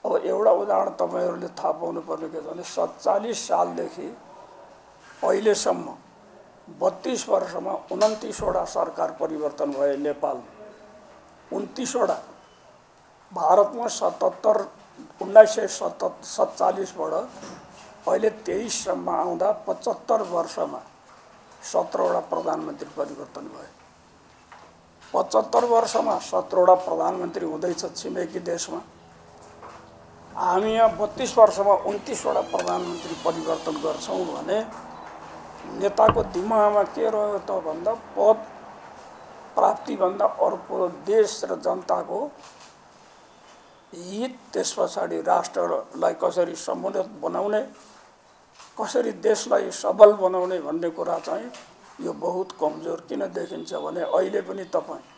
अब एउटा उदाहरण तपाईहरुले थाहा पाउनुपर्ने के छ भने 47 सालदेखि अहिलेसम्म 32 वर्षमा 29 वटा सरकार परिवर्तन भयो नेपाल 29 वटा भारतमा 1947 बाट अहिले 23 सम्म आउँदा 75 वर्षमा 17 वटा प्रधानमन्त्री परिवर्तन भयो 75 वर्षमा 17 वटा प्रधानमन्त्री हुँदैछ छिमेकी देशमा हामी यहाँ 32 वर्षमा 29 वटा प्रधानमन्त्री परिवर्तन गर्छौं भने नेताको दिमागमा के रह्यो त भन्दा पद प्राप्ति भन्दा अर्को देश र जनताको हित त्यसपछि राष्ट्रलाई कसरी समुन्नत बनाउने कसरी देशलाई सबल बनाउने भन्ने कुरा चाहिँ यो बहुत कमजोर किन देखिन्छ भने अहिले पनि तपाई